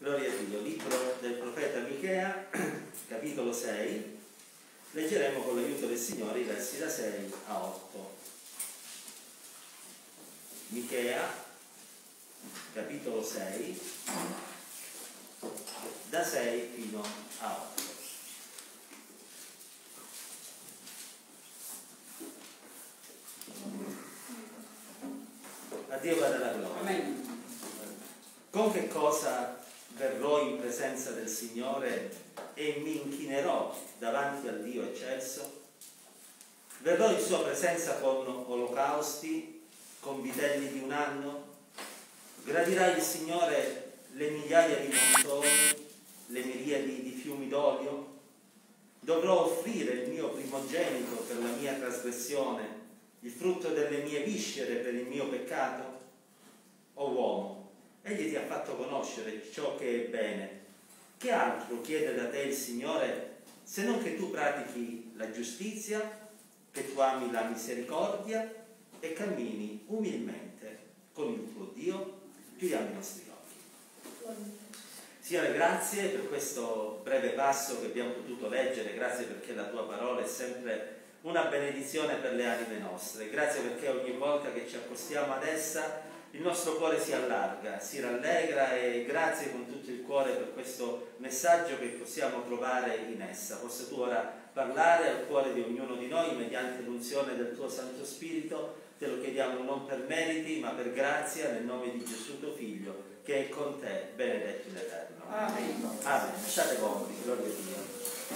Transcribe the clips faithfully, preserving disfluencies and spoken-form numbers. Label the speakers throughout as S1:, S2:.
S1: Gloria a Dio, libro del profeta Michea, capitolo sei, leggeremo con l'aiuto del Signore i versi da sei a otto. Michea, capitolo sei, da sei fino a otto. A Dio vada la gloria.
S2: Amen.
S1: Con che cosa verrò in presenza del Signore e mi inchinerò davanti al Dio eccelso? Verrò in sua presenza con olocausti, con vitelli di un anno? Gradirà il Signore le migliaia di montoni, le miriadi di fiumi d'olio? Dovrò offrire il mio primogenito per la mia trasgressione, il frutto delle mie viscere per il mio peccato? O uomo, egli ti ha fatto conoscere ciò che è bene. Che altro chiede da te il Signore se non che tu pratichi la giustizia, che tu ami la misericordia e cammini umilmente con il tuo Dio? Chiudiamo i nostri occhi. Signore, grazie per questo breve passo che abbiamo potuto leggere, grazie perché la tua parola è sempre una benedizione per le anime nostre, grazie perché ogni volta che ci accostiamo ad essa il nostro cuore si allarga, si rallegra, e grazie con tutto il cuore per questo messaggio che possiamo trovare in essa. Possa tu ora parlare al cuore di ognuno di noi mediante l'unzione del tuo Santo Spirito. Te lo chiediamo non per meriti ma per grazia, nel nome di Gesù tuo Figlio, che è con te, benedetto in eterno.
S2: Amen.
S1: Amen. State comodi, gloria a Dio.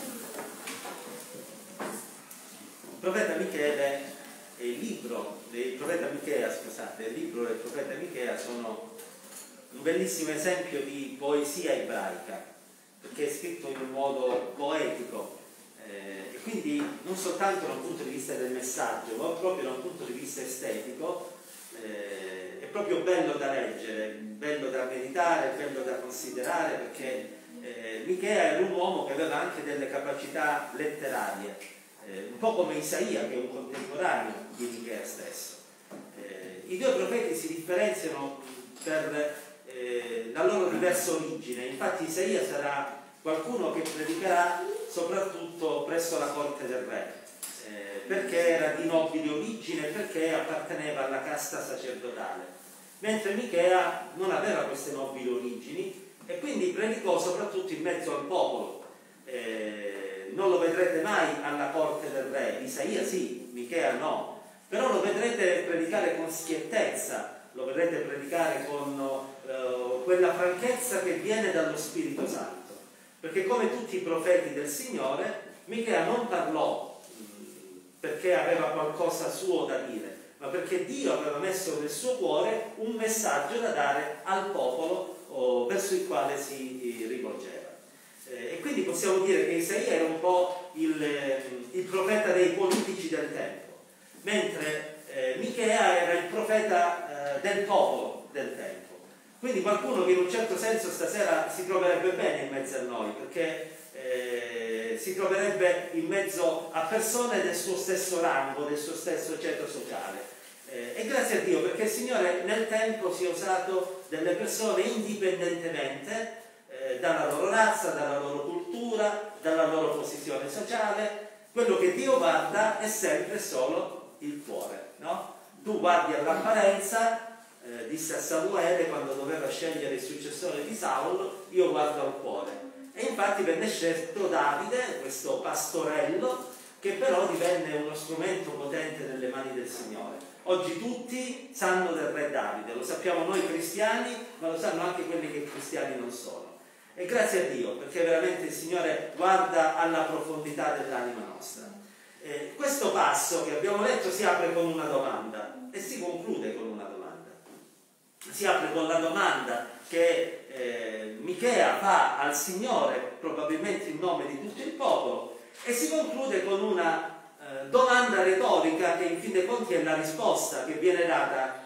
S1: Il profeta Michele e il libro del profeta Michea, scusate, il libro del profeta Michea sono un bellissimo esempio di poesia ebraica, perché è scritto in un modo poetico, eh, e quindi non soltanto da un punto di vista del messaggio, ma proprio da un punto di vista estetico. Eh, è proprio bello da leggere, bello da meditare, bello da considerare, perché eh, Michea era un uomo che aveva anche delle capacità letterarie. Eh, un po' come Isaia, che è un contemporaneo di Michea stesso. Eh, I due profeti si differenziano per eh, la loro diversa origine. Infatti Isaia sarà qualcuno che predicherà soprattutto presso la corte del re, eh, perché era di nobile origine, perché apparteneva alla casta sacerdotale, mentre Michea non aveva queste nobili origini e quindi predicò soprattutto in mezzo al popolo. Eh, non lo vedrete mai alla corte del re, Isaia sì, Michea no, però lo vedrete predicare con schiettezza, lo vedrete predicare con uh, quella franchezza che viene dallo Spirito Santo, perché come tutti i profeti del Signore, Michea non parlò mh, perché aveva qualcosa suo da dire, ma perché Dio aveva messo nel suo cuore un messaggio da dare al popolo oh, verso il quale si eh, rivolgeva. Eh, e quindi possiamo dire che Isaia era un po' il, il profeta dei politici del tempo, mentre eh, Michea era il profeta eh, del popolo del tempo. Quindi qualcuno che in un certo senso stasera si troverebbe bene in mezzo a noi, perché eh, si troverebbe in mezzo a persone del suo stesso rango, del suo stesso ceto sociale. Eh, e grazie a Dio, perché il Signore nel tempo si è usato delle persone indipendentemente dalla loro razza, dalla loro cultura, dalla loro posizione sociale. Quello che Dio guarda è sempre solo il cuore, no? Tu guardi all'apparenza, eh, disse a Samuele quando doveva scegliere il successore di Saulo, io guardo al cuore. E infatti venne scelto Davide, questo pastorello, che però divenne uno strumento potente nelle mani del Signore. Oggi tutti sanno del re Davide, lo sappiamo noi cristiani, ma lo sanno anche quelli che cristiani non sono. E grazie a Dio, perché veramente il Signore guarda alla profondità dell'anima nostra. Eh, questo passo che abbiamo letto si apre con una domanda e si conclude con una domanda. Si apre con la domanda che eh, Michea fa al Signore, probabilmente in nome di tutto il popolo, e si conclude con una eh, domanda retorica che in fin dei conti è la risposta che viene data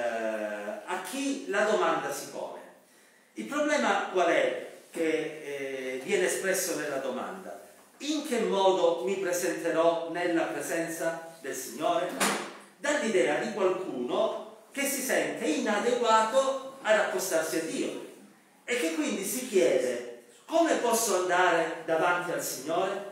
S1: eh, a chi la domanda si pone. Il problema qual è? Che eh, viene espresso nella domanda: in che modo mi presenterò nella presenza del Signore? Dà l'idea di qualcuno che si sente inadeguato ad accostarsi a Dio e che quindi si chiede: come posso andare davanti al Signore?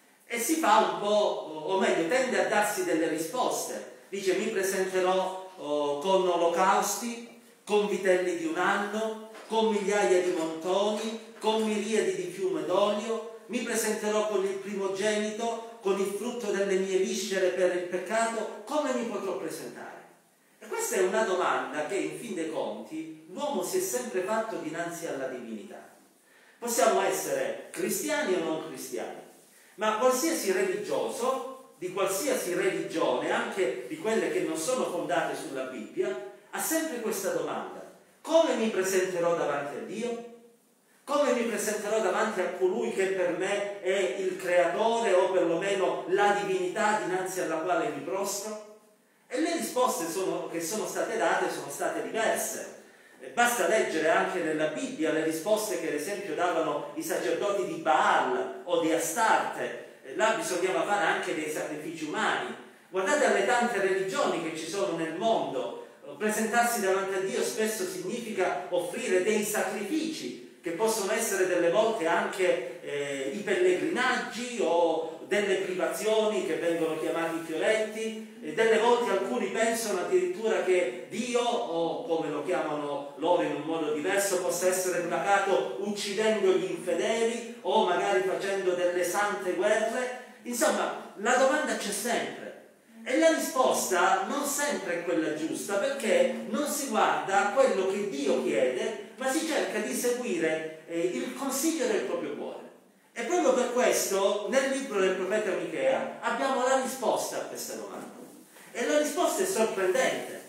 S1: E si fa un po', o meglio, tende a darsi delle risposte. Dice: mi presenterò oh, con olocausti, con vitelli di un anno, con migliaia di montoni, con miriadi di fiume d'olio, mi presenterò con il primogenito, con il frutto delle mie viscere per il peccato. Come mi potrò presentare? E questa è una domanda che, in fin dei conti, l'uomo si è sempre fatto dinanzi alla divinità. Possiamo essere cristiani o non cristiani, ma qualsiasi religioso, di qualsiasi religione, anche di quelle che non sono fondate sulla Bibbia, ha sempre questa domanda: come mi presenterò davanti a Dio? Come mi presenterò davanti a colui che per me è il creatore, o perlomeno la divinità dinanzi alla quale mi prostro? E le risposte sono, che sono state date sono state diverse. Basta leggere anche nella Bibbia le risposte che ad esempio davano i sacerdoti di Baal o di Astarte. Là bisognava fare anche dei sacrifici umani. Guardate alle tante religioni che ci sono nel mondo. Presentarsi davanti a Dio spesso significa offrire dei sacrifici, che possono essere delle volte anche eh, i pellegrinaggi o delle privazioni che vengono chiamati fiorenti, e delle volte alcuni pensano addirittura che Dio, o come lo chiamano loro in un modo diverso, possa essere placato uccidendo gli infedeli o magari facendo delle sante guerre. Insomma, la domanda c'è sempre e la risposta non sempre è quella giusta, perché non si guarda a quello che Dio chiede, ma si cerca di seguire eh, il consiglio del proprio cuore. E proprio per questo nel libro del profeta Michea abbiamo la risposta a questa domanda. E la risposta è sorprendente,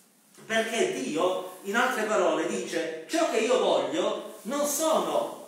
S1: perché Dio, in altre parole, dice: ciò che io voglio non sono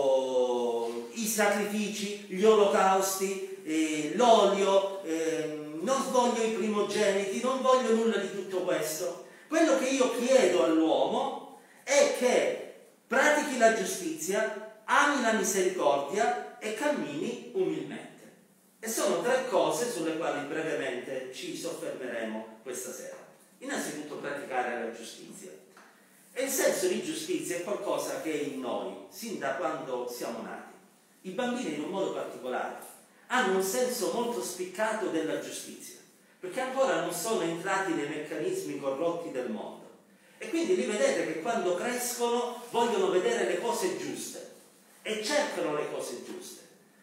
S1: oh, i sacrifici, gli olocausti, eh, l'olio, eh, non voglio i primogeniti, non voglio nulla di tutto questo. Quello che io chiedo all'uomo è che pratichi la giustizia, ami la misericordia e cammini umilmente. E sono tre cose sulle quali brevemente ci soffermeremo questa sera. Innanzitutto, praticare la giustizia. E il senso di giustizia è qualcosa che è in noi, sin da quando siamo nati. I bambini, in un modo particolare, hanno un senso molto spiccato della giustizia, perché ancora non sono entrati nei meccanismi corrotti del mondo. E quindi li vedete che quando crescono vogliono vedere le cose giuste e cercano le cose giuste.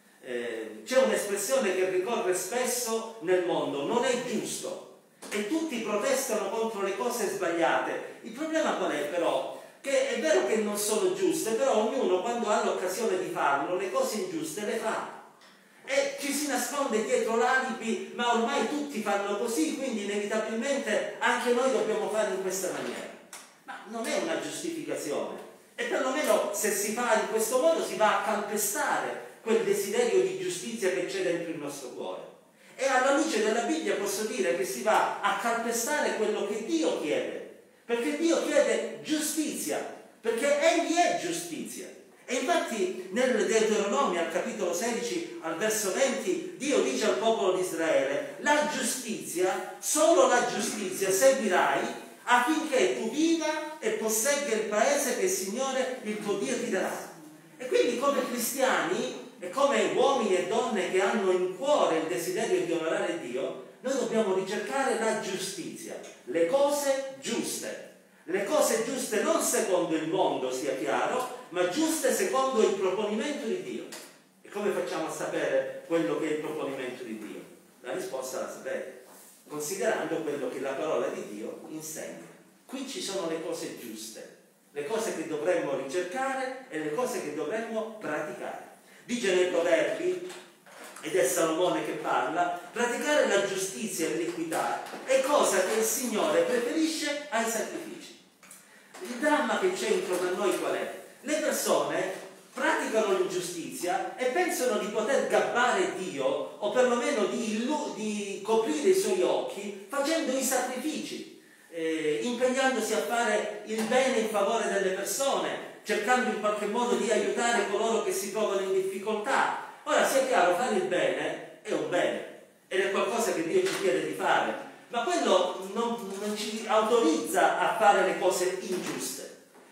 S1: Eh, c'è un'espressione che ricorre spesso nel mondo: non è giusto, e tutti protestano contro le cose sbagliate. Il problema qual è però? Che è vero che non sono giuste, però ognuno, quando ha l'occasione di farlo, le cose ingiuste le fa e ci si nasconde dietro l'alibi: ma ormai tutti fanno così, quindi inevitabilmente anche noi dobbiamo fare in questa maniera. Ma non è una giustificazione, e perlomeno se si fa in questo modo si va a calpestare quel desiderio di giustizia che c'è dentro il nostro cuore. E alla luce della Bibbia posso dire che si va a calpestare quello che Dio chiede, perché Dio chiede giustizia, perché Egli è giustizia. E infatti nel Deuteronomio, al capitolo sedici, al verso venti, Dio dice al popolo di Israele: la giustizia, solo la giustizia seguirai, affinché tu viva e possegga il paese che il Signore, il tuo Dio, ti darà. E quindi, come cristiani e come uomini e donne che hanno in cuore il desiderio di onorare Dio, noi dobbiamo ricercare la giustizia, le cose giuste. Le cose giuste non secondo il mondo, sia chiaro, ma giuste secondo il proponimento di Dio. E come facciamo a sapere quello che è il proponimento di Dio? La risposta la sapete, considerando quello che la parola di Dio insegna. Qui ci sono le cose giuste, le cose che dovremmo ricercare e le cose che dovremmo praticare. Dice nei Proverbi, ed è Salomone che parla: praticare la giustizia e l'equità è cosa che il Signore preferisce ai sacrifici. Il dramma che c'è intorno a noi qual è? Le persone praticano l'ingiustizia e pensano di poter gabbare Dio, o perlomeno di, di coprire i suoi occhi facendo i sacrifici, eh, impegnandosi a fare il bene in favore delle persone, cercando in qualche modo di aiutare coloro che si trovano in difficoltà. Ora, sia chiaro, fare il bene è un bene ed è qualcosa che Dio ci chiede di fare, ma quello non, non ci autorizza a fare le cose ingiuste,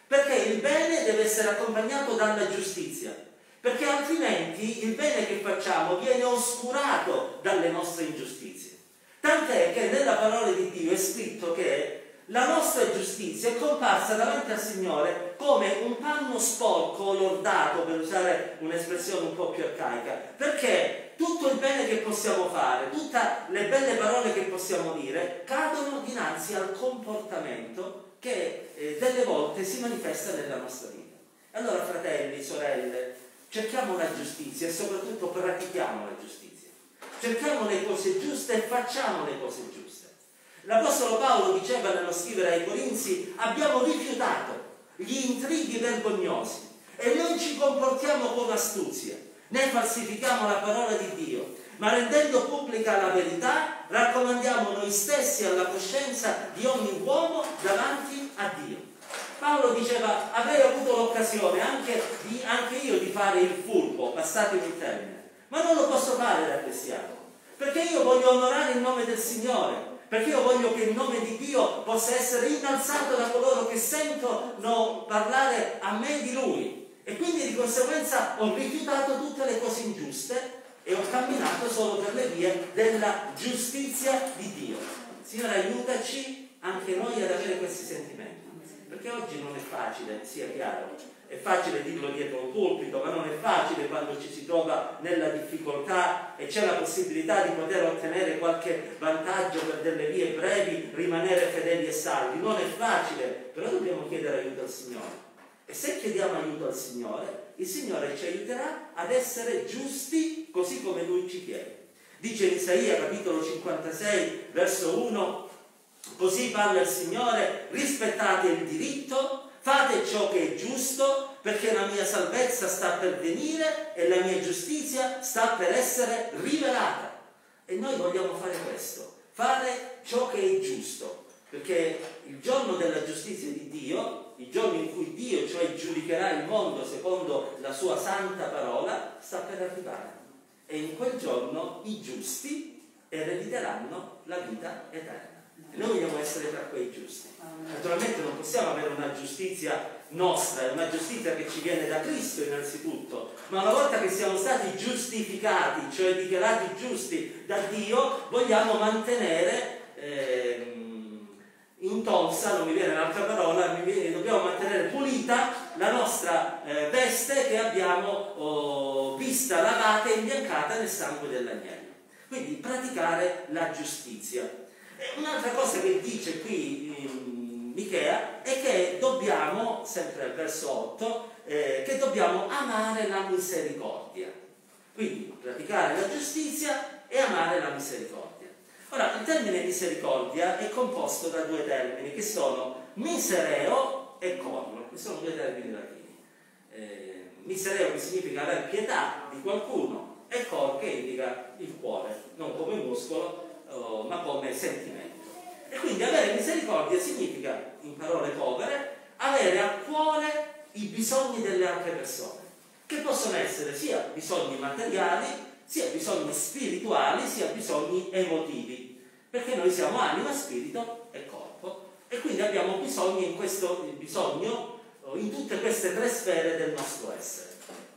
S1: perché il bene deve essere accompagnato dalla giustizia, perché altrimenti il bene che facciamo viene oscurato dalle nostre ingiustizie. Tant'è che nella parola di Dio è scritto che la nostra giustizia è comparsa davanti al Signore come un panno sporco, lordato, per usare un'espressione un po' più arcaica, perché tutto il bene che possiamo fare, tutte le belle parole che possiamo dire, cadono dinanzi al comportamento che eh, delle volte si manifesta nella nostra vita. Allora, fratelli, sorelle, cerchiamo la giustizia e soprattutto pratichiamo la giustizia. Cerchiamo le cose giuste e facciamo le cose giuste. L'Apostolo Paolo diceva nello scrivere ai Corinzi: abbiamo rifiutato gli intrighi vergognosi e non ci comportiamo con astuzia, né falsifichiamo la parola di Dio, ma rendendo pubblica la verità, raccomandiamo noi stessi alla coscienza di ogni uomo davanti a Dio. Paolo diceva: avrei avuto l'occasione anche, di, anche io di fare il furbo, passatemi il termine, ma non lo posso fare da cristiano, perché io voglio onorare il nome del Signore, perché io voglio che il nome di Dio possa essere innalzato da coloro che sentono parlare a me di Lui, e quindi di conseguenza ho rifiutato tutte le cose ingiuste e ho camminato solo per le vie della giustizia di Dio. Signore, aiutaci anche noi ad avere questi sentimenti, perché oggi non è facile, sia chiaro, è facile dirlo dietro un pulpito, ma non è facile quando ci si trova nella difficoltà e c'è la possibilità di poter ottenere qualche vantaggio per delle vie brevi, rimanere fedeli e saldi. Non è facile, però dobbiamo chiedere aiuto al Signore. E se chiediamo aiuto al Signore, il Signore ci aiuterà ad essere giusti così come Lui ci chiede. Dice in Isaia capitolo cinquantasei verso uno: così parla il Signore, rispettate il diritto, fate ciò che è giusto, perché la mia salvezza sta per venire e la mia giustizia sta per essere rivelata. E noi vogliamo fare questo, fare ciò che è giusto, perché il giorno della giustizia di Dio, il giorno in cui Dio, cioè, giudicherà il mondo secondo la sua santa parola, sta per arrivare. E in quel giorno i giusti erediteranno la vita eterna. E noi vogliamo essere tra quei giusti. Naturalmente non possiamo avere una giustizia nostra, è una giustizia che ci viene da Cristo innanzitutto, ma una volta che siamo stati giustificati, cioè dichiarati giusti da Dio, vogliamo mantenere eh, intonsa, non mi viene un'altra parola, mi viene, dobbiamo mantenere pulita la nostra eh, veste che abbiamo oh, vista lavata e imbiancata nel sangue dell'agnello. Quindi praticare la giustizia. Un'altra cosa che dice qui in Michea è che dobbiamo, sempre al verso otto, eh, che dobbiamo amare la misericordia. Quindi praticare la giustizia e amare la misericordia. Ora, il termine misericordia è composto da due termini che sono misereo e cor, che sono due termini latini. Eh, misereo che significa avere pietà di qualcuno e cor che indica il cuore, non come muscolo, Oh, ma come sentimento. E quindi avere misericordia significa, in parole povere, avere a cuore i bisogni delle altre persone, che possono essere sia bisogni materiali, sia bisogni spirituali, sia bisogni emotivi, perché noi siamo anima, spirito e corpo, e quindi abbiamo bisogno in questo bisogno in tutte queste tre sfere del nostro essere.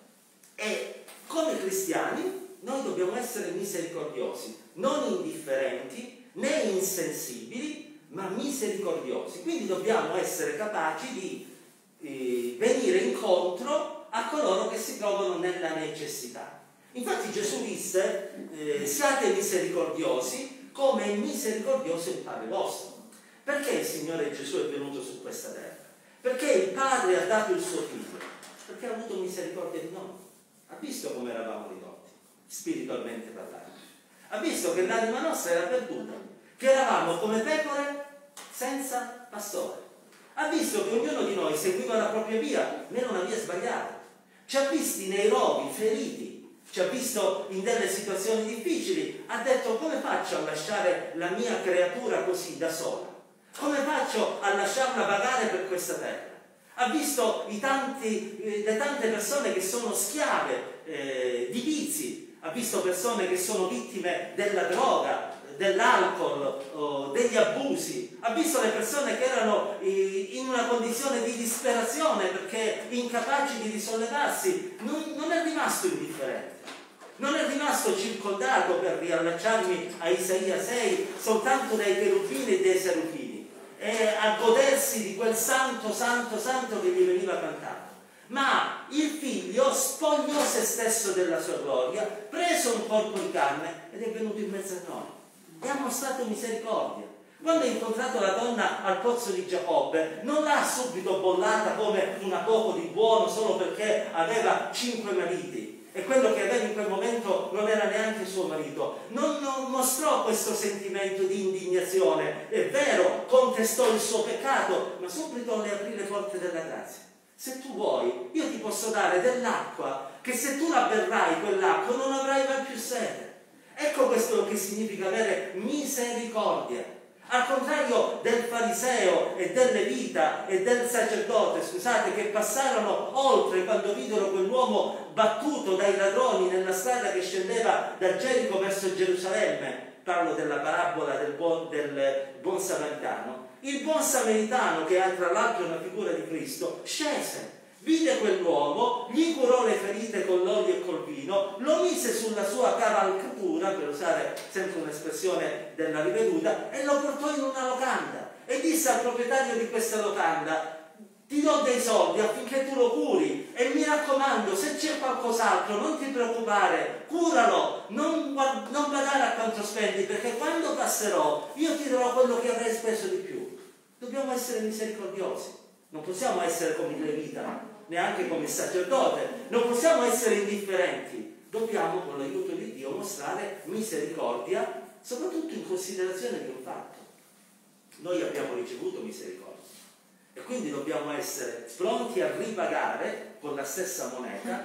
S1: E come cristiani noi dobbiamo essere misericordiosi, non indifferenti né insensibili, ma misericordiosi. Quindi dobbiamo essere capaci di eh, venire incontro a coloro che si trovano nella necessità. Infatti Gesù disse: eh, siate misericordiosi come è misericordioso il Padre vostro. Perché il Signore Gesù è venuto su questa terra? Perché il Padre ha dato il suo Figlio? Perché ha avuto misericordia di noi. Ha visto come eravamo ridotti, spiritualmente parlando. Ha visto che l'anima nostra era perduta, che eravamo come pecore senza pastore. Ha visto che ognuno di noi seguiva la propria via, nella una via sbagliata. Ci ha visti nei rovi, feriti, ci ha visto in delle situazioni difficili. Ha detto: come faccio a lasciare la mia creatura così da sola? Come faccio a lasciarla vagare per questa terra? Ha visto i tanti, le tante persone che sono schiave eh, di vizi. Ha visto persone che sono vittime della droga, dell'alcol, oh, degli abusi, ha visto le persone che erano in una condizione di disperazione perché incapaci di risollevarsi, non, non è rimasto indifferente, non è rimasto circondato, per riallacciarmi a Isaia sei, soltanto dai cherubini e dai serufini, e a godersi di quel santo, santo, santo che gli veniva cantato. Ma il figlio spogliò se stesso della sua gloria, preso un corpo di carne ed è venuto in mezzo a noi e ha mostrato misericordia. Quando ha incontrato la donna al pozzo di Giacobbe, non l'ha subito bollata come una poco di buono solo perché aveva cinque mariti e quello che aveva in quel momento non era neanche suo marito. Non, non mostrò questo sentimento di indignazione, è vero, contestò il suo peccato, ma subito le aprì le porte della grazia. Se tu vuoi, io ti posso dare dell'acqua che se tu la berrai quell'acqua non avrai mai più sete. Ecco questo che significa avere misericordia. Al contrario del fariseo e del levita e del sacerdote, scusate, che passarono oltre quando videro quell'uomo battuto dai ladroni nella strada che scendeva da Gerico verso Gerusalemme, parlo della parabola del buon, del buon samaritano. Il buon samaritano, che è tra l'altro una figura di Cristo, scese, vide quell'uomo, gli curò le ferite con l'olio e col vino, lo mise sulla sua cavalcatura, per usare sempre un'espressione della riveduta, e lo portò in una locanda e disse al proprietario di questa locanda: ti do dei soldi affinché tu lo curi e mi raccomando, se c'è qualcos'altro non ti preoccupare, curalo, non, non badare a quanto spendi, perché quando passerò io ti darò quello che avrai speso di più. Dobbiamo essere misericordiosi, non possiamo essere come il levita, neanche come il sacerdote, non possiamo essere indifferenti, dobbiamo con l'aiuto di Dio mostrare misericordia, soprattutto in considerazione di un fatto: noi abbiamo ricevuto misericordia e quindi dobbiamo essere pronti a ripagare con la stessa moneta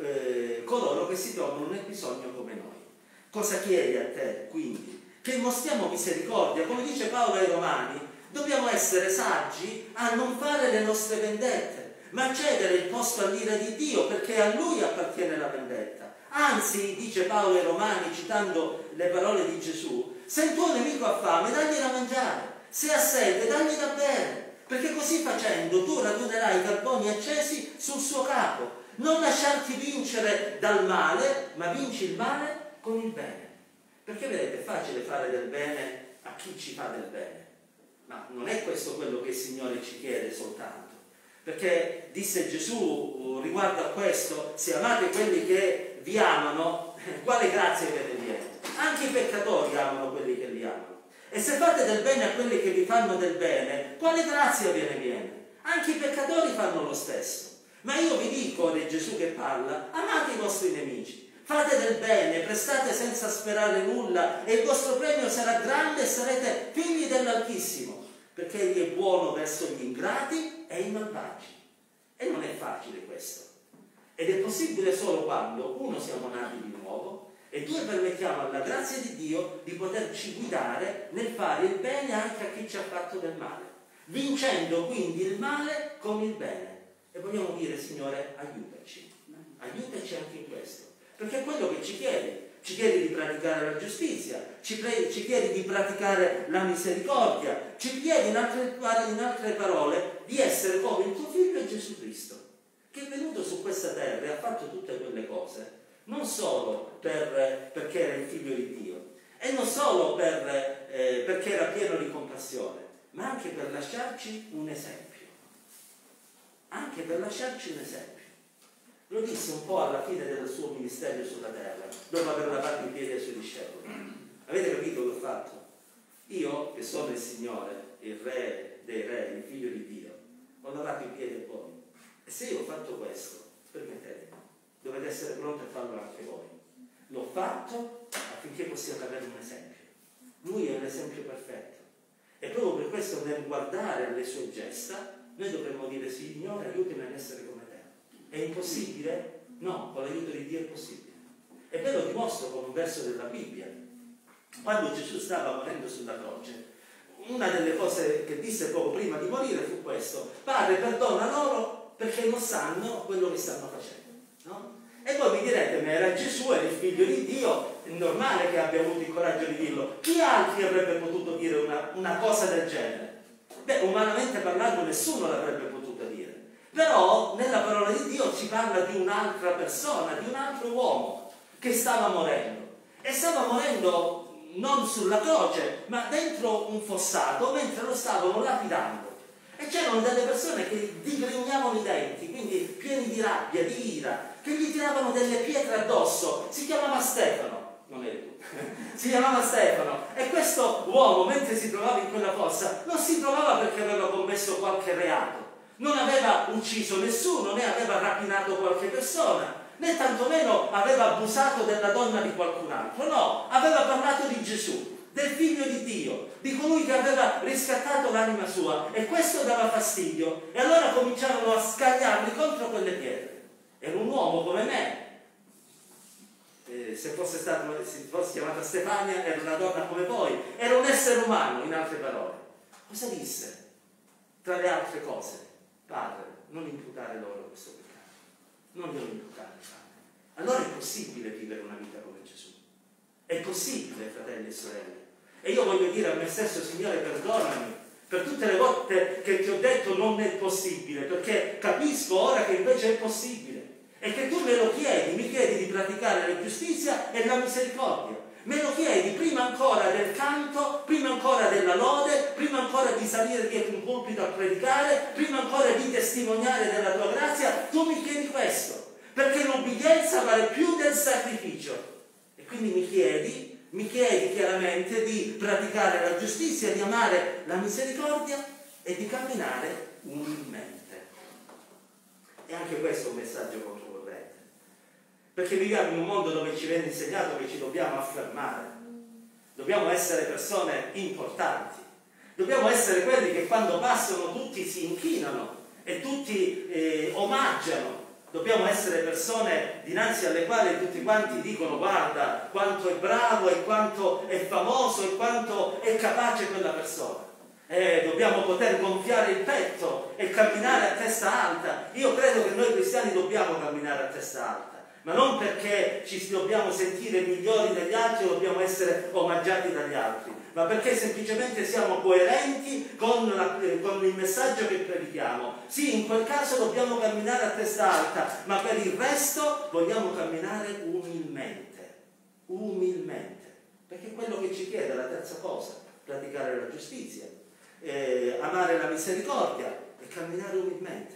S1: eh, coloro che si trovano nel bisogno come noi. Cosa chiede a te quindi? Che mostriamo misericordia, come dice Paolo ai Romani. Dobbiamo essere saggi a non fare le nostre vendette, ma cedere il posto all'ira di Dio, perché a Lui appartiene la vendetta. Anzi, dice Paolo ai Romani, citando le parole di Gesù: se il tuo nemico ha fame, dagli da mangiare, se ha sete, dagli da bere, perché così facendo tu radunerai i carboni accesi sul suo capo. Non lasciarti vincere dal male, ma vinci il male con il bene. Perché vedete, è facile fare del bene a chi ci fa del bene. Ma non è questo quello che il Signore ci chiede soltanto, perché disse Gesù riguardo a questo: se amate quelli che vi amano, quale grazia ve ne viene? Anche i peccatori amano quelli che li amano. E se fate del bene a quelli che vi fanno del bene, quale grazia ve ne viene? Anche i peccatori fanno lo stesso. Ma io vi dico, ed è Gesù che parla, amate i vostri nemici, fate del bene, prestate senza sperare nulla e il vostro premio sarà grande e sarete figli dell'Altissimo, perché Egli è buono verso gli ingrati e i malvagi. E non è facile questo. Ed è possibile solo quando, uno, siamo nati di nuovo, e due, permettiamo alla grazia di Dio di poterci guidare nel fare il bene anche a chi ci ha fatto del male, vincendo quindi il male con il bene. E vogliamo dire: Signore, aiutaci, aiutaci anche in questo, perché è quello che ci chiede. Ci chiede di praticare la giustizia, ci, pre- ci chiede di praticare la misericordia, ci chiede in altre, in altre parole di essere come il tuo figlio Gesù Cristo, che è venuto su questa terra e ha fatto tutte quelle cose, non solo per, perché era il figlio di Dio, e non solo per, eh, perché era pieno di compassione, ma anche per lasciarci un esempio, anche per lasciarci un esempio. Lo disse un po' alla fine del suo ministero sulla terra, dopo aver lavato i piedi ai suoi discepoli. Avete capito che ho fatto? Io, che sono il Signore, il Re dei Re, il Figlio di Dio, ho lavato i piedi a voi. E se io ho fatto questo, permettetemi, dovete essere pronti a farlo anche voi. L'ho fatto affinché possiate avere un esempio. Lui è un esempio perfetto. E proprio per questo, nel guardare alle sue gesta, noi dovremmo dire: Signore, aiutami ad essere come te. È impossibile? No, con l'aiuto di Dio è possibile. E ve lo dimostro con un verso della Bibbia. Quando Gesù stava morendo sulla croce, una delle cose che disse poco prima di morire fu questo: Padre, perdona loro perché non sanno quello che stanno facendo, no? E poi vi mi direte, ma era Gesù, era il figlio di Dio, è normale che abbia avuto il coraggio di dirlo. Chi altri avrebbe potuto dire una, una cosa del genere? Beh, umanamente parlando nessuno l'avrebbe potuta dire. Però nella parola di Dio si parla di un'altra persona, di un altro uomo che stava morendo. E stava morendo non sulla croce, ma dentro un fossato, mentre lo stavano lapidando. E c'erano delle persone che digrignavano i denti, quindi pieni di rabbia, di ira, che gli tiravano delle pietre addosso. Si chiamava Stefano, non eri tu, si chiamava Stefano. E questo uomo, mentre si trovava in quella fossa, non si trovava perché aveva commesso qualche reato, non aveva ucciso nessuno, né aveva rapinato qualche persona, né tantomeno aveva abusato della donna di qualcun altro. No, aveva parlato di Gesù, del figlio di Dio, di colui che aveva riscattato l'anima sua, e questo dava fastidio. E allora cominciarono a scagliarli contro quelle pietre. Era un uomo come me, eh, se fosse stato, se fosse chiamata Stefania, era una donna come voi, era un essere umano, in altre parole. Cosa disse? Tra le altre cose: Padre, non imputare loro questo peccato, non glielo imputare, Padre. Allora è possibile vivere una vita come Gesù, è possibile, fratelli e sorelle. E io voglio dire a me stesso: Signore, perdonami per tutte le volte che ti ho detto non è possibile, perché capisco ora che invece è possibile, e che tu me lo chiedi, mi chiedi di praticare la giustizia e la misericordia. Me lo chiedi prima ancora del canto, prima ancora della lode, prima ancora di salire dietro un pulpito a predicare, prima ancora di testimoniare della tua grazia. Tu mi chiedi questo, perché l'obbedienza vale più del sacrificio. E quindi mi chiedi Mi chiedi chiaramente di praticare la giustizia, di amare la misericordia e di camminare umilmente. E anche questo è un messaggio controcorrente, perché viviamo in un mondo dove ci viene insegnato che ci dobbiamo affermare, dobbiamo essere persone importanti, dobbiamo essere quelli che quando passano tutti si inchinano e tutti eh, omaggiano. Dobbiamo essere persone dinanzi alle quali tutti quanti dicono: guarda quanto è bravo e quanto è famoso e quanto è capace quella persona. Eh, dobbiamo poter gonfiare il petto e camminare a testa alta. Io credo che noi cristiani dobbiamo camminare a testa alta, ma non perché ci dobbiamo sentire migliori degli altri o dobbiamo essere omaggiati dagli altri, ma perché semplicemente siamo coerenti con, la, con il messaggio che predichiamo. Sì, in quel caso dobbiamo camminare a testa alta, ma per il resto vogliamo camminare umilmente, umilmente, perché è quello che ci chiede la terza cosa: praticare la giustizia, eh, amare la misericordia e camminare umilmente,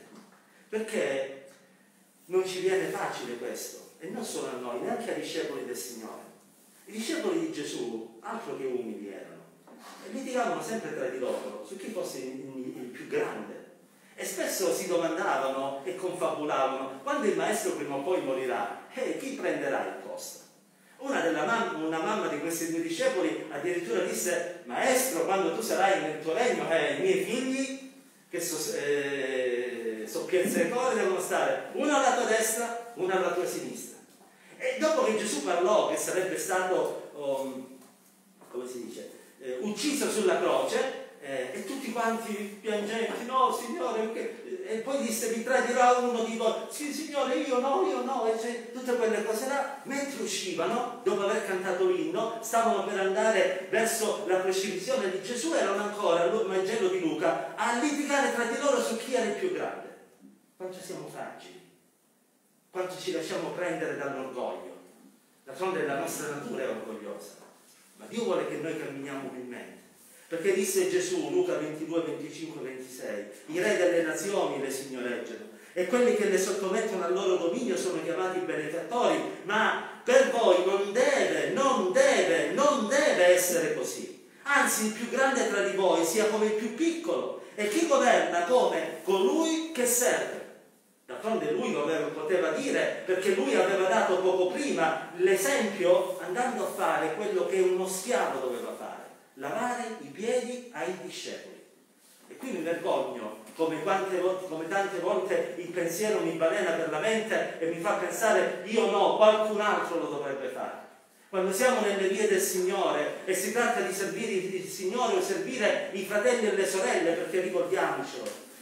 S1: perché non ci viene facile questo, e non solo a noi, neanche ai discepoli del Signore. I discepoli di Gesù altro che umili erano, e litigavano sempre tra di loro su chi fosse il, il, il più grande, e spesso si domandavano e confabulavano: quando il maestro prima o poi morirà, eh, chi prenderà il posto? Una, della mam- una mamma di questi due discepoli addirittura disse: maestro, quando tu sarai nel tuo regno, eh, i miei figli che so, eh, soppiezza e core devono stare uno alla tua destra, uno alla tua sinistra. E dopo che Gesù parlò che sarebbe stato, um, come si dice, eh, ucciso sulla croce, eh, e tutti quanti piangenti: no Signore, che... e poi disse: vi tradirà uno di voi. Sì Signore, io no, io no, e cioè, tutte quelle cose là. Mentre uscivano, dopo aver cantato l'inno, stavano per andare verso la crocifissione di Gesù, erano ancora, il Vangelo di Luca, a litigare tra di loro su chi era il più grande. Quanto siamo fragili, quanto ci lasciamo prendere dall'orgoglio. D'altronde la nostra natura è orgogliosa, ma Dio vuole che noi camminiamo umilmente, perché disse Gesù, Luca ventidue, venticinque, ventisei: i re delle nazioni le signoreggiano e quelli che le sottomettono al loro dominio sono chiamati benefattori, ma per voi non deve, non deve, non deve essere così. Anzi, il più grande tra di voi sia come il più piccolo, e chi governa come colui che serve. D'altronde lui lo poteva dire, perché lui aveva dato poco prima l'esempio andando a fare quello che uno schiavo doveva fare: lavare i piedi ai discepoli. E qui mi vergogno, come, quante volte, come tante volte il pensiero mi balena per la mente e mi fa pensare: io no, qualcun altro lo dovrebbe fare. Quando siamo nelle vie del Signore e si tratta di servire il Signore o servire i fratelli e le sorelle, perché ricordiamocelo,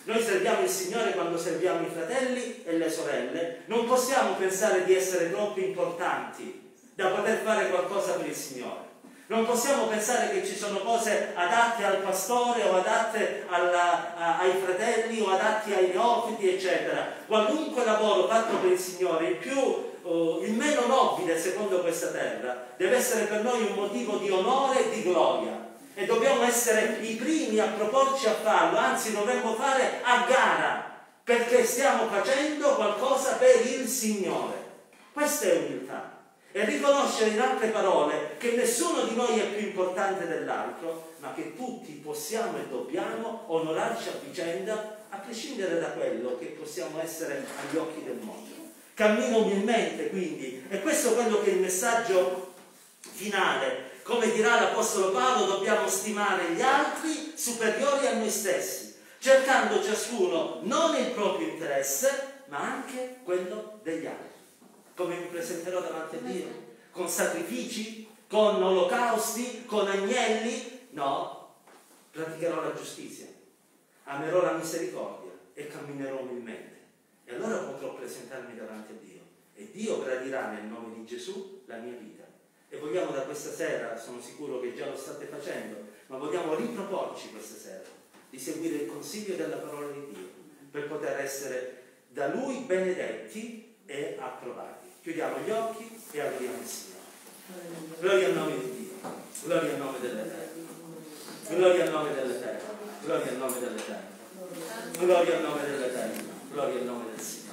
S1: Noi serviamo il Signore quando serviamo i fratelli e le sorelle. Non possiamo pensare di essere troppo importanti da poter fare qualcosa per il Signore. Non possiamo pensare che ci sono cose adatte al pastore o adatte alla, a, ai fratelli o adatti ai neofiti, eccetera. Qualunque lavoro fatto per il Signore, il più, uh, il meno nobile secondo questa terra, deve essere per noi un motivo di onore e di gloria. E dobbiamo essere i primi a proporci a farlo, anzi dovremmo fare a gara, perché stiamo facendo qualcosa per il Signore. Questa è umiltà. E riconoscere, in altre parole, che nessuno di noi è più importante dell'altro, ma che tutti possiamo e dobbiamo onorarci a vicenda, a prescindere da quello che possiamo essere agli occhi del mondo. Cammino umilmente, quindi, e questo è quello che è il messaggio finale. Come dirà l'Apostolo Paolo, dobbiamo stimare gli altri superiori a noi stessi, cercando ciascuno non il proprio interesse, ma anche quello degli altri. Come mi presenterò davanti a Dio? Con sacrifici? Con olocausti? Con agnelli? No, praticherò la giustizia, amerò la misericordia e camminerò umilmente. E allora potrò presentarmi davanti a Dio. E Dio gradirà nel nome di Gesù la mia vita. E vogliamo da questa sera, sono sicuro che già lo state facendo, ma vogliamo riproporci questa sera di seguire il consiglio della parola di Dio per poter essere da Lui benedetti e approvati. Chiudiamo gli occhi e adoriamo il Signore. Gloria al nome di Dio, gloria al nome dell'Eterno, gloria al nome dell'Eterno, gloria al nome dell'Eterno, gloria al nome dell'Eterno, gloria al nome del Signore.